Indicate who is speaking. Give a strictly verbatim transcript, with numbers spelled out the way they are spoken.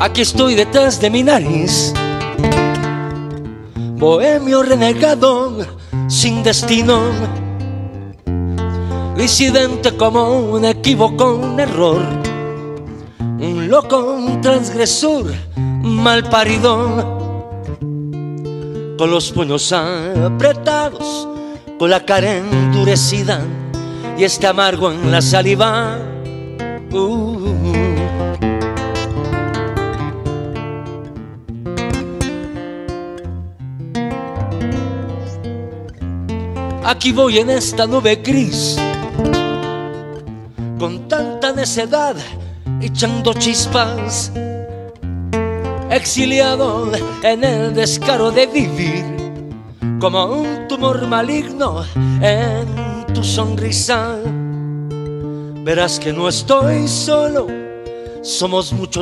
Speaker 1: Aquí estoy detrás de mi nariz, bohemio renegado, sin destino, disidente como un equívoco, un error, un loco, un transgresor, mal parido, con los puños apretados, con la cara endurecida y este amargo en la saliva. Uh. Aquí voy en esta nube gris, con tanta necedad, echando chispas, exiliado en el descaro de vivir, como un tumor maligno en tu sonrisa. Verás que no estoy solo, somos muchos.